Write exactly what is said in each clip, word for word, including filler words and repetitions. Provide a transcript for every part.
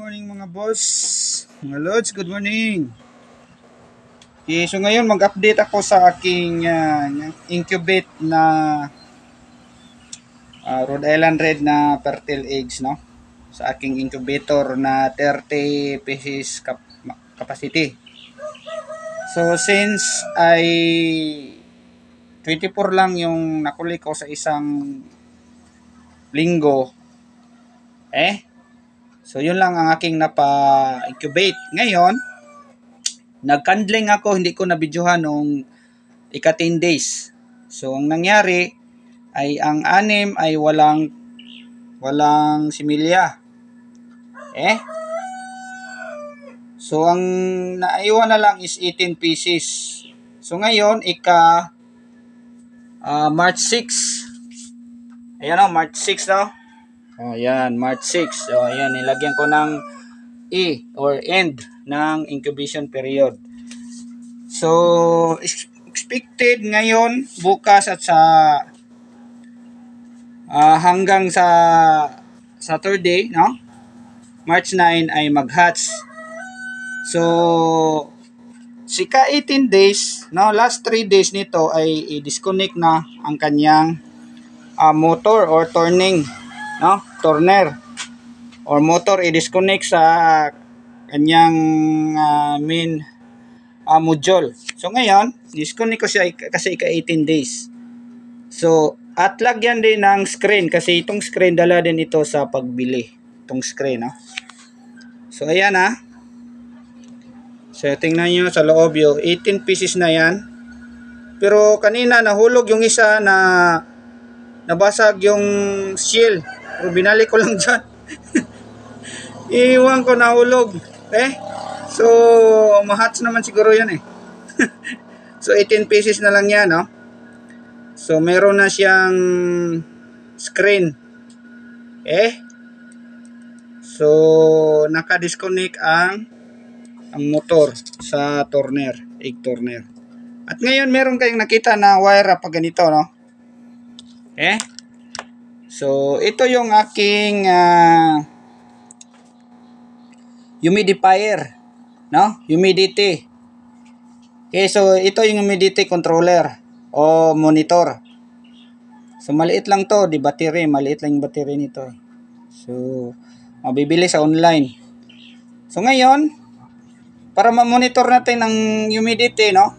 morning mga boss, mga lods, good morning. Okay, so ngayon mag-update ako sa aking uh, incubate na uh, Rhode Island Red na fertile eggs, no? Sa aking incubator na thirty pieces cap capacity. So since ay twenty-four lang yung nakuli ko sa isang linggo, eh so yun lang ang aking napa-incubate. Ngayon, nag-candling ako, hindi ko nabidyohan nung ika ten days. So ang nangyari ay ang anim ay walang walang similya. Eh? So ang naiwan na lang is eighteen pieces. So ngayon, ika uh, March six. Ayan o, March six no? O yan, March six. So ayan, nilagyan ko ng E or end ng incubation period. So expected ngayon, bukas at sa uh, hanggang sa Saturday, no? March nine ay mag-hatch. So sika eighteen days, no? Last three days nito ay i-disconnect na ang kanyang uh, motor or turning, no? Turner or motor i-disconnect sa kanyang uh, main uh, module. So ngayon, disconnect ko siya kasi ika eighteen days. So at lagyan din ng screen kasi itong screen dala din ito sa pagbili. Itong screen, no? So ayan ha. So tingnan nyo sa loob yung eighteen pieces na yan. Pero kanina nahulog yung isa na nabasag yung shell. Pero binalik ko lang dyan. Iwan ko nahulog. Eh? So mahatch naman siguro yan eh. So eighteen pieces na lang yan, no? So meron na siyang screen. Eh? So naka-disconnect ang ang motor sa turner, egg turner. At ngayon meron kayong nakita na wire pa ganito, no? Eh? So ito yung aking uh, humidifier, no? Humidity. Okay, so ito yung humidity controller o monitor. So maliit lang to, di battery, maliit lang yung battery nito. So mabibili sa online. So ngayon, para ma-monitor natin ang humidity, no?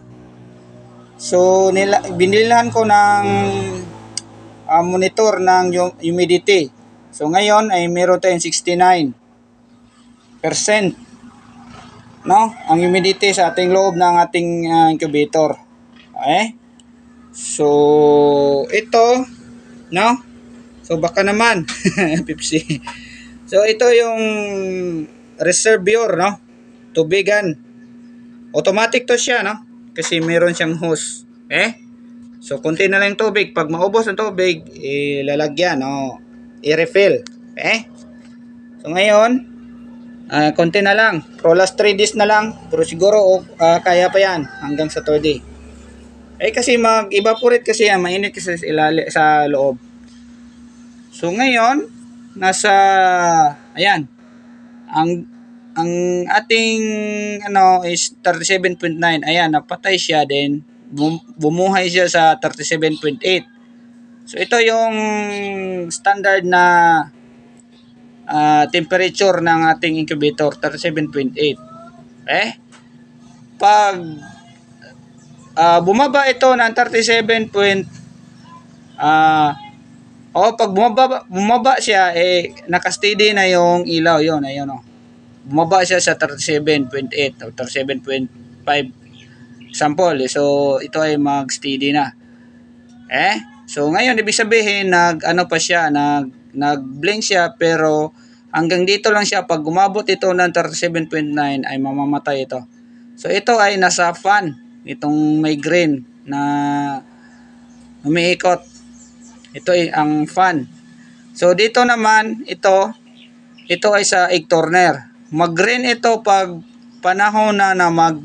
So nila, binilhan ko ng uh, monitor ng humidity. So ngayon ay meron tayong sixty-nine percent, no? Ang humidity sa ating loob ng ating uh, incubator. Okay? So ito, no? So baka naman Pepsi. So ito yung reservoir, no? Tubigan. Automatic to siya, no? Kasi meron siyang hose. Eh? So konti na lang yung tubig. Pag maubos ang tubig, ilalagyan, no? I-refill. Eh? So ngayon, uh, konti na lang. Pro last three days na lang. Pero siguro uh, kaya pa yan hanggang Saturday. Eh kasi mag-evaporate kasi yan. Mainit kasi sa, ilali, sa loob. So ngayon, nasa, ayan, ang ang ating ano is thirty-seven point nine. Ayan, napatay siya din. Bum bumuhay siya sa thirty-seven point eight. So ito yung standard na uh, temperature ng ating incubator, thirty-seven point eight. Eh? Pag uh, bumaba ito ng thirty-seven point uh, o pag bumaba, bumaba siya, eh naka-steady na yung ilaw. Yun, ayun o. Bumaba siya sa thirty-seven point eight o thirty-seven point five sample. So ito ay mag-steady na. Eh? So ngayon ibig sabihin nag ano pa siya, nag nag-blink siya pero hanggang dito lang siya. Pag umabot ito ng thirty-seven point nine ay mamamatay ito. So ito ay nasa fan, itong may green na umiikot. Ito ay ang fan. So dito naman ito ito ay sa egg turner. Mag-green ito pag panahon na na mag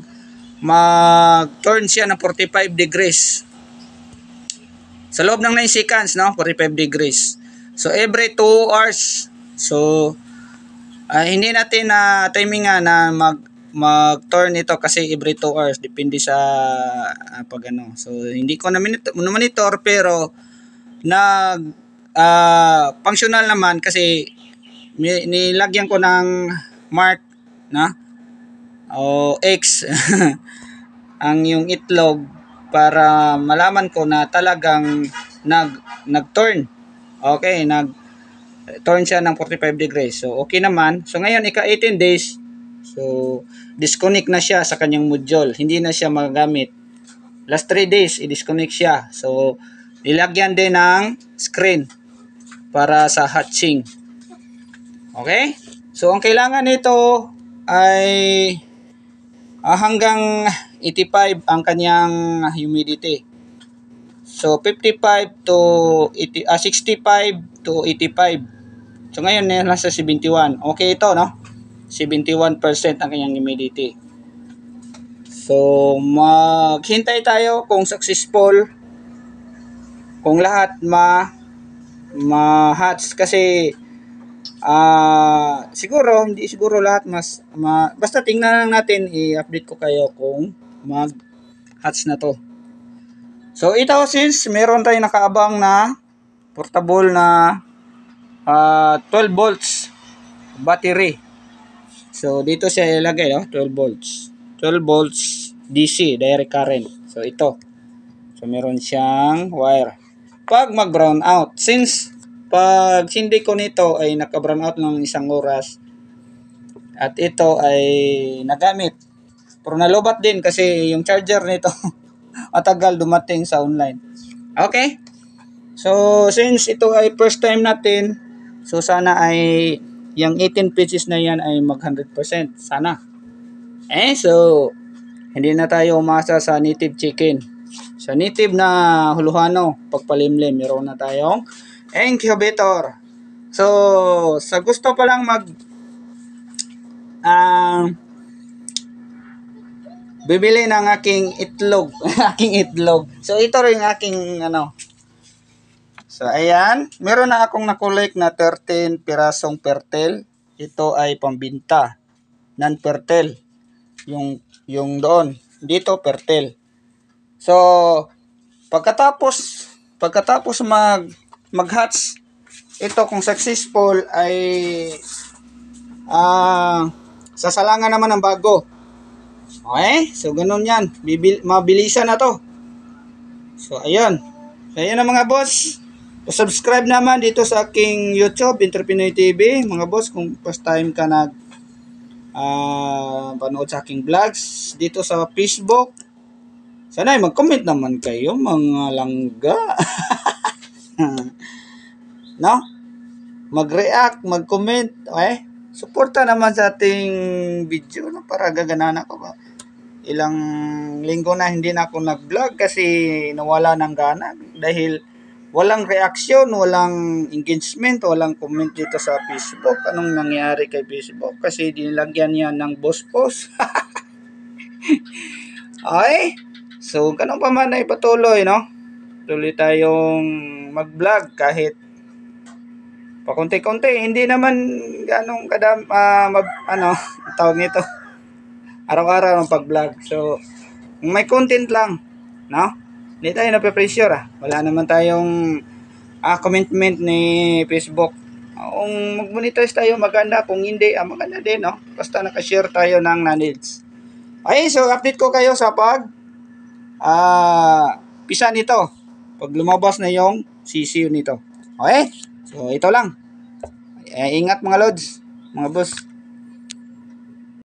mag-turn siya ng forty-five degrees. Sa loob ng nine seconds, no? forty-five degrees. So every two hours. So Ah, hindi natin na timingan na mag mag-turn ito kasi every two hours depende sa ah, pag ano. So hindi ko na monitor, monitor pero nag ah, functional naman kasi mi- nilagyan ko ng mark na o X ang yung itlog para malaman ko na talagang nag nag-turn. Okay, nag turn siya ng forty-five degrees. So okay naman. So ngayon ika eighteen days. So disconnect na siya sa kanyang module. Hindi na siya magagamit. Last three days i-disconnect siya. So nilagyan din ng screen para sa hatching. Okay? So ang kailangan nito ay ah, hanggang eighty-five ang kanyang humidity. So fifty-five to eighty, ah, sixty-five to eighty-five. So ngayon nasa seventy-one. Okay ito, no? seventy-one percent ang kanyang humidity. So maghintay tayo kung successful, kung lahat ma ma-hatch kasi ah siguro hindi siguro lahat mas ma, basta tingnan lang natin, i-update ko kayo kung mag-hatch na to. So ito, since meron tayong nakaabang na portable na uh, twelve volts battery. So dito siya ilagay, no? twelve volts. twelve volts D C, direct current. So ito. So meron siyang wire. Pag mag-brown out, since pag hindi ko nito ay naka-brown out ng isang oras at ito ay nagamit. Pero nalobat din kasi yung charger nito matagal dumating sa online. Okay? So since ito ay first time natin, so sana ay yung eighteen pieces na yan ay mag one hundred percent. Sana. Eh, so hindi na tayo umasa sa native chicken. Sa native na huluhano, pagpalimlim, meron na tayong incubator. So, sa gusto pa lang mag uh, bibili ng aking itlog, aking itlog. So, ito rin aking ano. So, ayan, meron na akong nakulik na thirteen pirasong pertel. Ito ay pambinta, non-pertel. Yung yung doon, dito pertel. So, pagkatapos pagkatapos mag mag-hatch ito, kung successful ay ah uh, sasalangan naman ng bago. Okay? So ganun 'yan. Bibil, mabilisan na 'to. So ayun. So ayun na mga boss. Subscribe naman dito sa aking YouTube, Entrepreneur T V, mga boss, kung first time ka nag uh, panood sa aking vlogs dito sa Facebook. Sana ay mag-comment naman kayo, mga langga. No? Mag-react, mag-comment, okay? Suporta naman sa ating video, no? Para gaganahan ako ba. Ilang linggo na hindi na ako nag-vlog kasi nawala ng gana dahil walang reaction, walang engagement, walang comment dito sa Facebook. Anong nangyari kay Facebook? Kasi dinilagyan niya ng boss post. Okay? So, ganun pa man ay patuloy, no? Tuloy tayong mag-vlog kahit pakunti-kunti. Hindi naman ganong kadam, uh, mab, ano, tawag nito, araw-araw ng pag-vlog. So, may content lang, no? Hindi tayo nape-pressure, ah. Wala naman tayong uh, commitment ni Facebook. Kung mag-monetize tayo, maganda. Kung hindi, ah, maganda din, no? Basta nakashare tayo ng knowledge. Okay, so update ko kayo sa pag ah uh, pisa nito pag lumabas na yung C C U nito. Okay, so ito lang. Eh, ingat mga lods, mga boss.